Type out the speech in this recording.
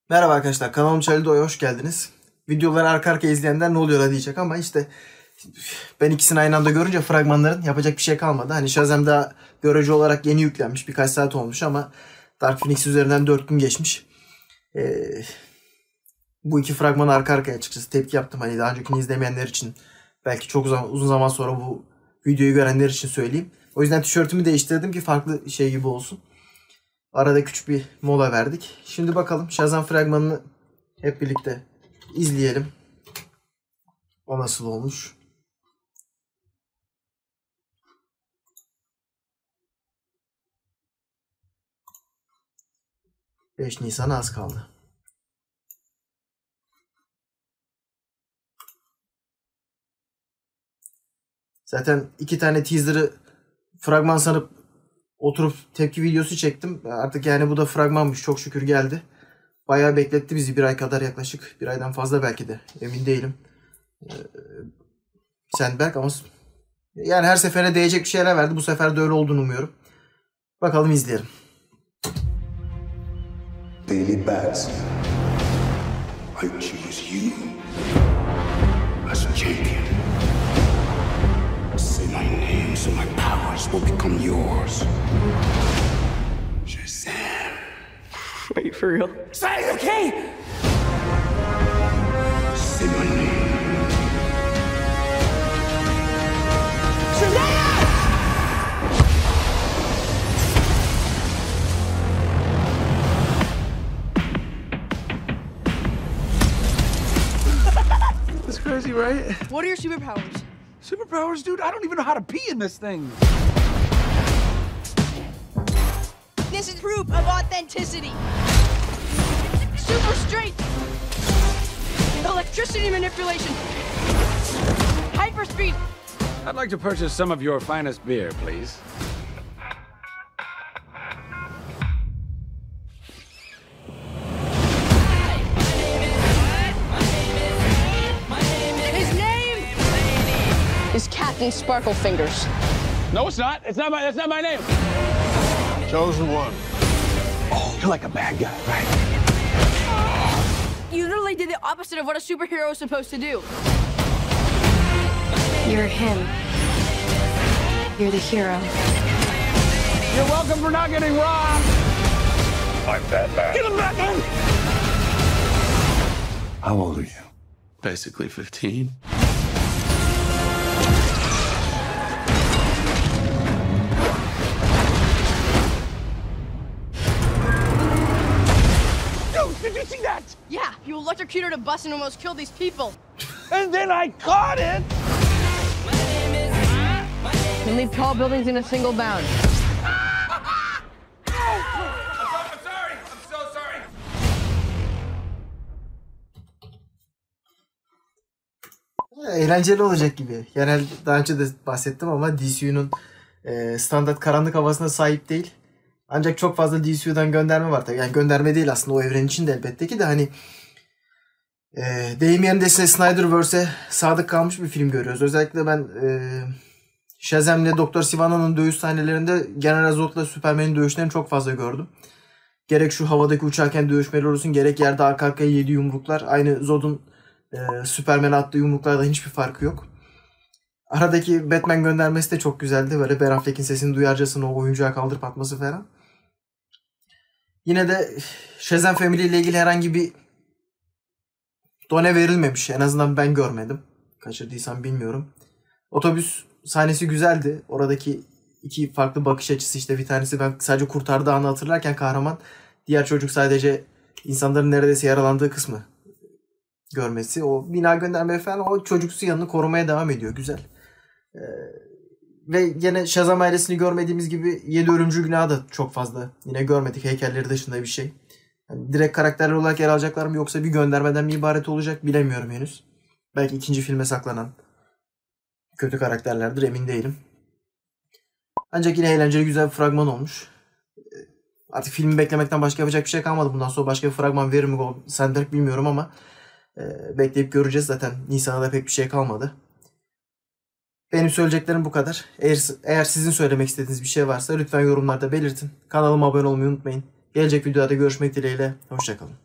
Merhaba arkadaşlar, kanalım Çalido'ya hoş geldiniz. Videoları arka arkaya izleyenler ne oluyor diyecek ama işte ben ikisini aynı anda görünce fragmanların yapacak bir şey kalmadı. Hani Shazam daha görece olarak yeni yüklenmiş, birkaç saat olmuş ama Dark Phoenix üzerinden 4 gün geçmiş. Bu iki fragmanı arka arkaya açıkçası tepki yaptım. Hani daha öncekini izlemeyenler için, belki çok uzun zaman sonra bu videoyu görenler için söyleyeyim. O yüzden tişörtümü değiştirdim ki farklı şey gibi olsun. Arada küçük bir mola verdik. Şimdi bakalım Shazam fragmanını hep birlikte izleyelim. O nasıl olmuş? ...5 Nisan'a az kaldı. Zaten iki tane teaser'ı fragman sanıp oturup tepki videosu çektim. Artık yani bu da fragmanmış. Çok şükür geldi. Bayağı bekletti bizi. Bir ay kadar yaklaşık. Bir aydan fazla belki de. Emin değilim. Sandberg ama yani her seferine değecek bir şeyler verdi. Bu sefer de öyle olduğunu umuyorum. Bakalım izleyelim. Daily Bats. I choose you as champion. Say my name so my powers will become yours. Shazam. Wait, for real? Say it, okay? Say my name. Shazam! That's crazy, right? What are your superpowers? Superpowers, dude? I don't even know how to pee in this thing. This is proof of authenticity. Super strength. Electricity manipulation. Hyperspeed. I'd like to purchase some of your finest beer, please. His name is Captain Sparklefingers. No, it's not. That's not my name. Chosen one. Oh, you're like a bad guy, right? You literally did the opposite of what a superhero is supposed to do. You're him. You're the hero. You're welcome for not getting robbed. I'm Batman. Get him back in. How old are you? Basically 15. Dude, did you see that? Yeah, you electrocuted a bus and almost killed these people. And then I caught it! You leave tall buildings in a single bound. Eğlenceli olacak gibi. Genel daha önce de bahsettim ama DCU'nun standart karanlık havasına sahip değil. Ancak çok fazla DCU'dan gönderme var tabii. Yani gönderme değil aslında, o evren için de elbette ki de hani deyim yerindeyse Snyderverse'e sadık kalmış bir film görüyoruz. Özellikle ben Shazam'le Doktor Sivanna'nın dövüş sahnelerinde General Zod'la Superman'in dövüşlerini çok fazla gördüm. Gerek şu havadaki uçarken dövüşmeler olsun, gerek yerde arka arkaya yediği yumruklar. Aynı Zod'un Superman'e attığı yumruklardan hiçbir farkı yok. Aradaki Batman göndermesi de çok güzeldi. Böyle Ben Affleck'in sesini duyarcasına o oyuncuya kaldırıp atması falan. Yine de Shazam Family ile ilgili herhangi bir done verilmemiş. En azından ben görmedim. Kaçırdıysam bilmiyorum. Otobüs sahnesi güzeldi. Oradaki iki farklı bakış açısı, işte bir tanesi ben sadece kurtardığı anı hatırlarken kahraman, diğer çocuk sadece insanların neredeyse yaralandığı kısmı görmesi. O bina gönderme falan, o çocuksu yanını korumaya devam ediyor. Güzel. Ve yine Shazam ailesini görmediğimiz gibi 7 ölümcül günahı da çok fazla yine görmedik. Heykelleri dışında bir şey. Yani direkt karakterler olarak yer alacaklar mı yoksa bir göndermeden mi ibaret olacak bilemiyorum henüz. Belki ikinci filme saklanan kötü karakterlerdir, emin değilim. Ancak yine eğlenceli, güzel bir fragman olmuş. Artık filmi beklemekten başka yapacak bir şey kalmadı. Bundan sonra başka bir fragman verir mi Sandberg bilmiyorum ama bekleyip göreceğiz. Zaten Nisan'a da pek bir şey kalmadı. Benim söyleyeceklerim bu kadar. Eğer sizin söylemek istediğiniz bir şey varsa lütfen yorumlarda belirtin. Kanalıma abone olmayı unutmayın. Gelecek videoda görüşmek dileğiyle. Hoşça kalın.